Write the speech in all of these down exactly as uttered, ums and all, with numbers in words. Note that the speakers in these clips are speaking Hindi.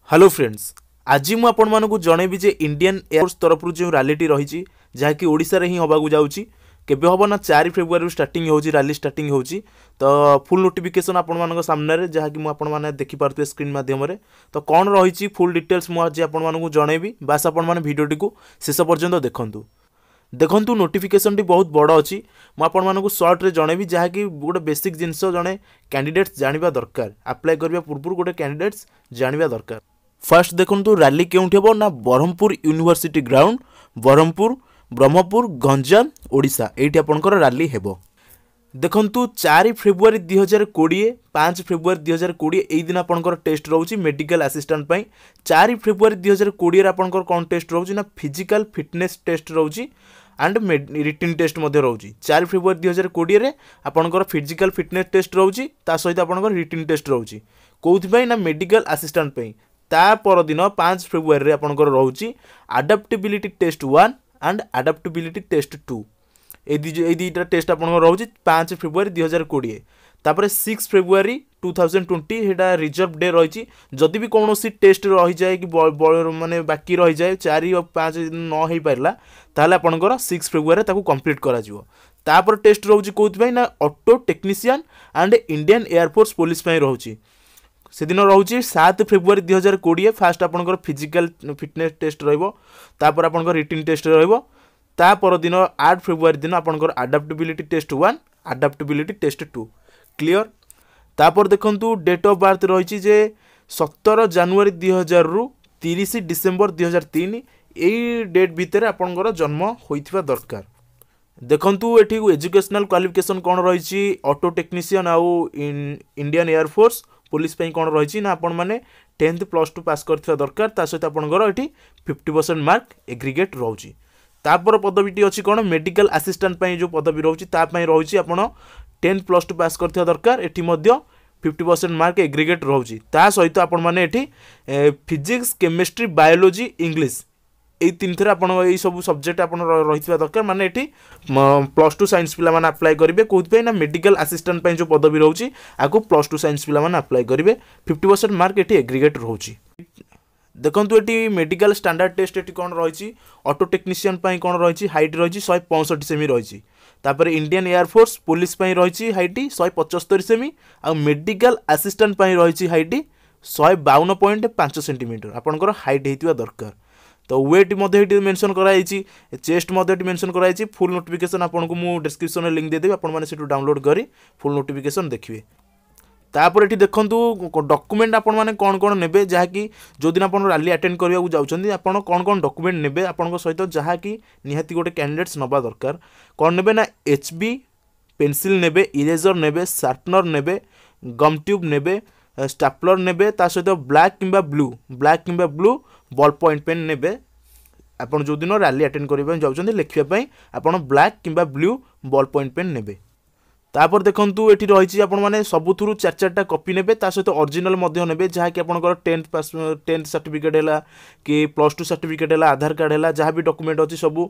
हेलो फ्रेंड्स, आज मु आपण मानकु जनैबी जे इंडियन एयरफोर्स तरफ जो रैलीटी रही जहाँकि ओडिशा रे ही होबाकू जाउची केबे होबो ना चार फेब्रुआरी स्टार्टिंग होची रैली स्टार्टिंग होची। तो फुल नोटिफिकेशन आपण मानक सामने रे जहाँकि मु आपण माने देखि पारथुए स्क्रीन माध्यम रे। तो कौन रही फुल डिटेल्स मु आज आपण मानकु जनैबी, बास आपण माने वीडियोटी को शेष पर्यंत देखंतु देखंतु नोटिफिकेशन टी बहुत बड़ अच्छी। मु आपण मानकु शॉर्ट रे जनैबी जहाँकि गोटे बेसिक जिनस जने कैंडिडेट्स जानिबा दरकार, अप्लाई करबा पूर्व गोटे कैंडिडेट्स जानिबा दरकार। फर्स्ट देखो रैली केउठी हेबो ना ब्रह्मपुर यूनिवर्सिटी ग्राउंड, ब्रह्मपुर ब्रह्मपुर गंजाम ओडिशा, एठी आपनकर रैली हेबो। देखंतु चार फेब्रुआरी दुई हजार कोड़े पाँच फेब्रुआरी दुई हजार कोड़े यही दिन आपनकर टेस्ट रोची मेडिकल असिस्टेंट पाई। चार फेब्रुआरी दुई हजार कोड़े आपनकर कौन टेस्ट रोची ना फिजिकल फिटनेस टेस्ट रोची एंड रिटन टेस्ट मध्य रोची। चार फेब्रुआरी दुई हजार कोड़े रे आपनकर फिजिकल फिटनेस टेस्ट रोची, ता सहित आपनकर रिटन टेस्ट रोची कोउथि ना मेडिकल असिस्टेंट पाई। ता पर दिन पाँच फेब्रुआरी रे आपनकर रोची adaptability test one and adaptability test two, ए दुईटा टेस्ट आपनकर रोची पाँच फेब्रुआरी दुई हजार कोड़े। तापर six February two thousand twenty हेटा रिजर्व डे रही। जदि भी कौन सी टेस्ट रही जाए कि माने बाकी रही जाए चार पाँच न हो पारा ताहले आपनकर सिक्स फेब्रुआरी ताकू कंप्लीट करा जिवो। तापर टेस्ट रोची कोथि ना auto technician and Indian air force police पई रोची। से दिन रोची सात फेब्रुआरी दुई हजार कोड़े फास्ट आपनकर फिजिकल फिटनेस टेस्ट रहिबो, तापर आपनकर रिटन टेस्ट रहिबो। तापर दिन आठ फेब्रुआरी दिन आपनकर adaptability test one adaptability test two clear. तापर देखंतु डेट ऑफ बर्थ रही जे सतर जनवरी दुई हजार रु तीस डिसेम्बर दुई हजार तीन, यही डेट भितर आपनकर जन्म होइथिबा दरकार। देखंतु एठी एजुकेशनल क्वालिफिकेशन कौन रही ऑटो टेक्नीशियन आउ इंडियन एयरफोर्स पुलिस पे कौन रही ना आपण मैंने टेन्थ प्लस टू पास करथिबा दरकार, ता सहित आपनकर एठी फिफ्टी परसेंट मार्क एग्रीगेट रोची। तापर पदवीटी अच्छी कौन मेडिकल असिस्टेंट पे जो पदवी रोची ता पई रोची आपण टेन्थ प्लस टू पास करथिबा दरकार, एठी मध्य फिफ्टी परसेंट मार्क एग्रीगेट रोची। ता सहित आपण माने एठी फिजिक्स केमिस्ट्री बायोलॉजी इंग्लिश यही तीन थर आप सब सब्जेक्ट आप रही दरकार। माने एठी प्लस टू साइंस पिला माने अप्लाई करेंगे कौन ना मेडिकल असिस्टेंट जो पदवी रोची आगु प्लस टू साइंस पिला माने अप्लाई करेंगे, फिफ्टी परसेंट मार्क एठी एग्रीगेट रोची। देखंतु एठी मेडिकल स्टैंडर्ड टेस्ट एठी कौन रही ऑटो टेक्नीशियन कौन रही हाइट रही शहे पैंसठ सेमी रही। तापर इंडियन एयरफोर्स पुलिस रही हाइट शहे पचहत्तर सेमी, आ मेडिकल असिस्टेंट रही हाइट शहे बावन पॉइंट पांच सेंटीमीटर आपनकर हाइट होइतिबा दरकार। तो वेट मेंशन कराई, चेस्ट मेंशन कराई। फुल नोटिफिकेशन आपको मु डिस्क्रिप्शन में लिंक देदेवी, आपण माने सेटू डाउनलोड करी फुल नोटिफिकेशन देखिए। तापर एठी देखंतु डॉक्यूमेंट आपण माने कौन कौन नेबे, जहाँकि जो दिन आपण रैली अटेंड करबा जाउछंदी आपण कौन कौन डॉक्यूमेंट नेबे आपण सहित जहाँकि निहाती गोटे कैंडिडेट्स नबा दरकार। कौन नेबे ना एचबी पेंसिल नेबे, इरेजर नेबे, शार्पनर नेबे, गम ट्यूब नेबे, स्टापलर नेबे, ता सहित ब्लैक किंबा ब्लू ब्लैक किंबा ब्लू बॉल पॉइंट पेन नेबे। आपण जो दिन रैली अटेंड करबा जाउछंदी लिखिया पई आपण ब्लैक किंबा ब्लू बॉल पॉइंट पेन नेबे। तापर देखंतु एठी रही आपण माने सबुथुरु चार चारटा कॉपी नेबे, ता सहित ओरिजिनल मध्य नेबे जहाँकि आपनकर टेन्थ पास टेन्थ सर्टिफिकेट हैला कि प्लस टू सर्टिफिकेट हैला, आधार कार्ड हैला, जहाँ भी डॉक्यूमेंट अच्छी सबू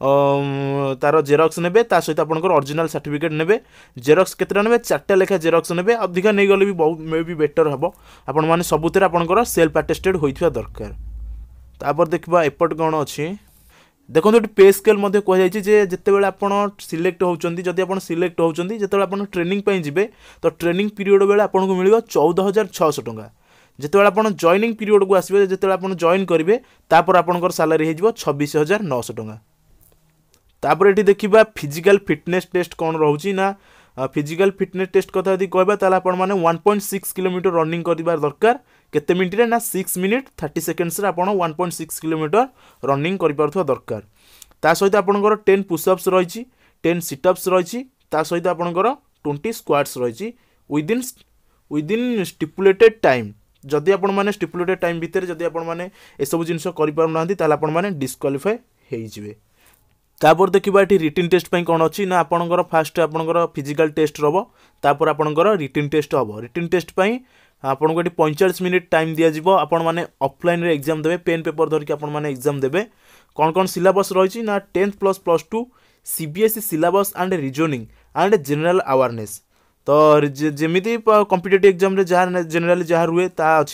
तार जेरक्स नेबे, ता सहित आपनकर ओरिजिनल सर्टिफिकेट नेबे। जेरक्स केतरा नेबे चारटा लेखा जेरक्स नेबे, अधिका नै गले भी बहुत मे भी बेटर हबो। आपण माने सबुतिर आपनकर सेल्फ अटेस्टेड होइथिबा दरकार। तापर देखबा एपट कौन अच्छी देखो ये पे स्केल कहुई जितेबाला आप सिलेक्ट होती जदि आप सिलेक्ट होती जो आप ट्रेनिंग पे तो ट्रेनिंग पीरियड बेले आपको मिल चौदह हजार छःश टका। जितेबाला आप जॉइनिंग पीरियड को आसवे जो आप जॉइन करेंगे तापर आपंकर सालारी हो छब्बीस हजार नौश टका। तापर ये देखा फिजिकल फिटनेस टेस्ट कौन रोचे ना फिजिकल फिटनेस टेस्ट कथा यदि कहबा ताला आपण माने one point six kilometre running करबार दरकार। केते मिनिट रे ना सिक्स मिनिट थर्टी सेकेंड्स रे आपण one point six kilometre running करि पारथुवा दरकार। ता सहित आपणकर टेन पुशअप्स रही, टेन सिटअप्स रही, ता सहित आपणकर ट्वेंटी स्क्वाट्स रही विदिन विदिन स्टिपुलेटेड टाइम। जदि आपण माने स्टिपुलेटेड टाइम भितर जदि आपण माने ए सब जिंस करि पारु नांती ताला आपण माने डिस्क्वालिफाई हेइ जिवे। तापर देखिबा एठी रिटन टेस्ट पई कोन अछि ना आपणकर फास्ट आपणकर फिजिकल टेस्ट रहबो, तापर आपणकर रिटन टेस्ट हबो। रिटन टेस्ट पई आपनको एठी पैंतालीस मिनिट टाइम दिया जिवो, आपण माने ऑफलाइन रे एग्जाम देबे, पेन पेपर धर के आपण माने एग्जाम देबे। कौन कौन सिलेबस रही ना tenth plus plus two CBSE syllabus and reasoning and general awareness. तो जमीती कॉम्पिटिटिव एग्जाम रे जहाँ जनरली जहाँ रुए ता अच्छी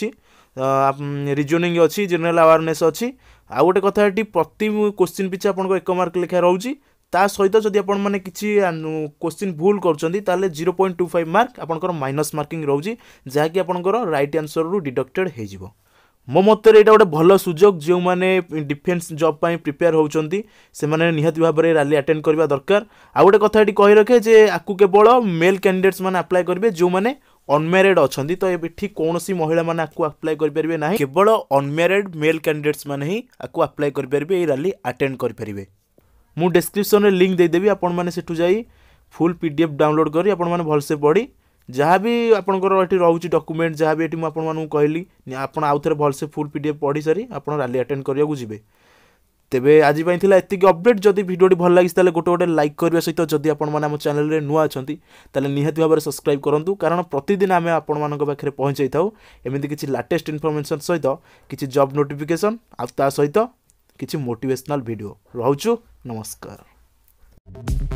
रिजनिंग अच्छी जनरल अवेयरनेस अच्छी आ गोटे कथा ये प्रति क्वेश्चन पिछे आपको एक मार्क लेखा रोचे ता सहित जदि आपण मैंने किसी क्वेश्चन भूल कर zero point two five mark आपंकर माइनस मार्किंग रोचे जहाँकि आपंकर राइट आंसर रु डिडक्टेड हो मो मतर यहाँ गोटे भल सुजोग जो मैंने डिफेन्स जॉब पर प्रिपेयर होती से निहाती भाव में रैली अटेंड करवा दरकार आ गोटे कथा ये कही रखे जे आपको केवल मेल कैंडिडेट्स मैंने अप्लाई करेंगे जो मैंने अनमेरिड अच्छा तो ये कौन सी महिला मैंने आपको अप्लाई करेंगे ना केवल अनमेरिड मेल कैंडिडेट्स मैंने ही आपको अप्लाई करेंगे ये रैली अटेंड करेंगे मु डिस्क्रिप्शन में लिंक देदेवी आपण मैंने सेठू जाई फुल पीडीएफ डाउनलोड करी आपण मैंने भलसे पढ़ी जहाँ भी आपंकर ये रोचे डॉक्यूमेंट जहाँ भी ये आपको कहली आपड़ आउ थे भलसे फुल पीडीएफ पढ़ी सारी आप रैली अटेंड करने जी तेबे आज एतिक अपडेट जदि भिडियोटी भल लगी गोटे गोटे लाइक करने सहित जदि आपम चैनल में नुआ अच्छा निहाती भाव में सब्सक्राइब करूँ कारण प्रतिदिन आम आपण पाखे पहुँचाई था एमती किसी लाटेस्ट इनफॉरमेशन सहित किसी जॉब नोटिफिकेशन आ सहित किसी मोटिवेशनल वीडियो रोचु नमस्कार।